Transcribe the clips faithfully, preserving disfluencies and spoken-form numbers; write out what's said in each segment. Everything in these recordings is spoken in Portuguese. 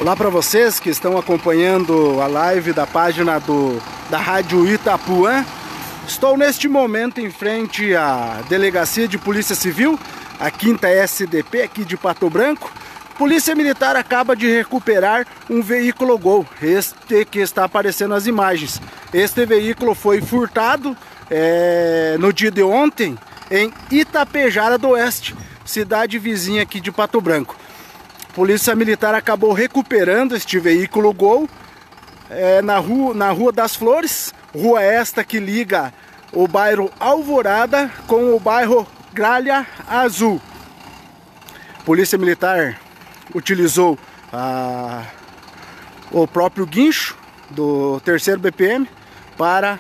Olá para vocês que estão acompanhando a live da página do, da Rádio Itapuã. Estou neste momento em frente à Delegacia de Polícia Civil, a quinta S D P aqui de Pato Branco. Polícia Militar acaba de recuperar um veículo Gol, este que está aparecendo nas imagens. Este veículo foi furtado é, no dia de ontem em Itapejara do Oeste, cidade vizinha aqui de Pato Branco. Polícia Militar acabou recuperando este veículo Gol é, na, rua, na Rua das Flores, rua esta que liga o bairro Alvorada com o bairro Gralha Azul. Polícia Militar utilizou a, o próprio guincho do terceiro B P M para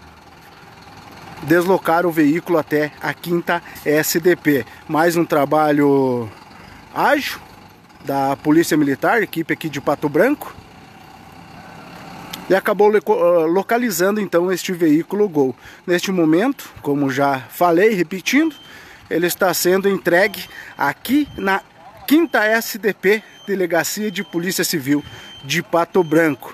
deslocar o veículo até a quinta S D P. Mais um trabalho ágil da Polícia Militar, equipe aqui de Pato Branco, e acabou localizando então este veículo Gol. Neste momento, como já falei, repetindo, ele está sendo entregue aqui na quinta S D P, Delegacia de Polícia Civil de Pato Branco.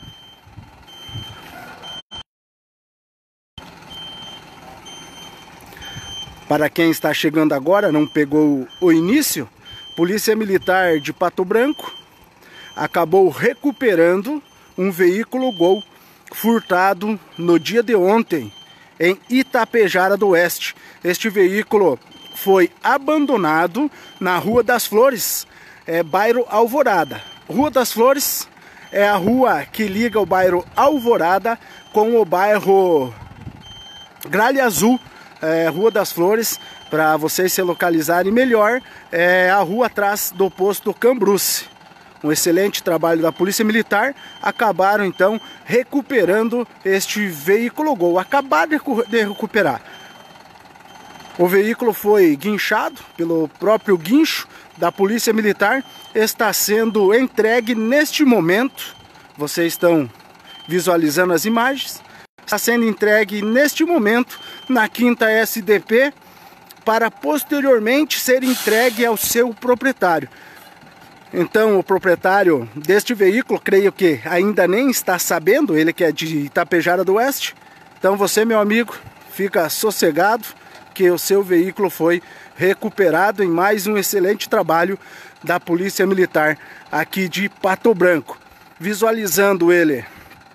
Para quem está chegando agora, não pegou o início, Polícia Militar de Pato Branco acabou recuperando um veículo Gol furtado no dia de ontem em Itapejara do Oeste. Este veículo foi abandonado na Rua das Flores, é, bairro Alvorada. Rua das Flores é a rua que liga o bairro Alvorada com o bairro Gralha Azul. É, Rua das Flores, para vocês se localizarem melhor, é a rua atrás do posto Cambruce. Um excelente trabalho da Polícia Militar. Acabaram então recuperando este veículo Gol. Acabaram de recuperar. O veículo foi guinchado pelo próprio guincho da Polícia Militar. Está sendo entregue neste momento. Vocês estão visualizando as imagens. Está sendo entregue neste momento na quinta S D P para posteriormente ser entregue ao seu proprietário. Então o proprietário deste veículo, creio que ainda nem está sabendo, ele que é de Itapejara do Oeste. Então você, meu amigo, fica sossegado que o seu veículo foi recuperado em mais um excelente trabalho da Polícia Militar aqui de Pato Branco. Visualizando ele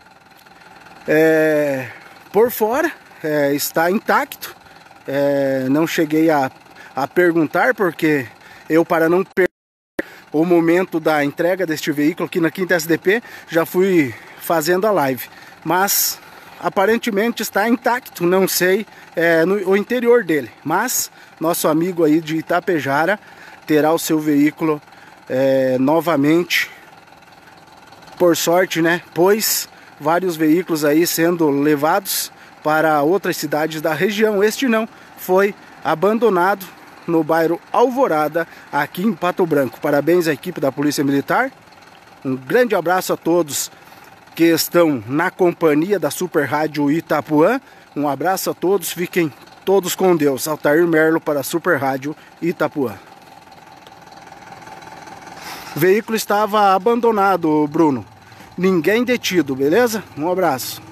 É, por fora, é, está intacto. É, não cheguei a, a perguntar, porque eu, para não perder o momento da entrega deste veículo aqui na quinta S D P, já fui fazendo a live. Mas aparentemente está intacto, não sei é, no, o interior dele. Mas nosso amigo aí de Itapejara terá o seu veículo é, novamente, por sorte, né? Pois vários veículos aí sendo levados para outras cidades da região. Este não, foi abandonado no bairro Alvorada, aqui em Pato Branco. Parabéns à equipe da Polícia Militar. Um grande abraço a todos que estão na companhia da Super Rádio Itapuã. Um abraço a todos, fiquem todos com Deus. Altair Merlo para a Super Rádio Itapuã. O veículo estava abandonado, Bruno. Ninguém detido, beleza? Um abraço.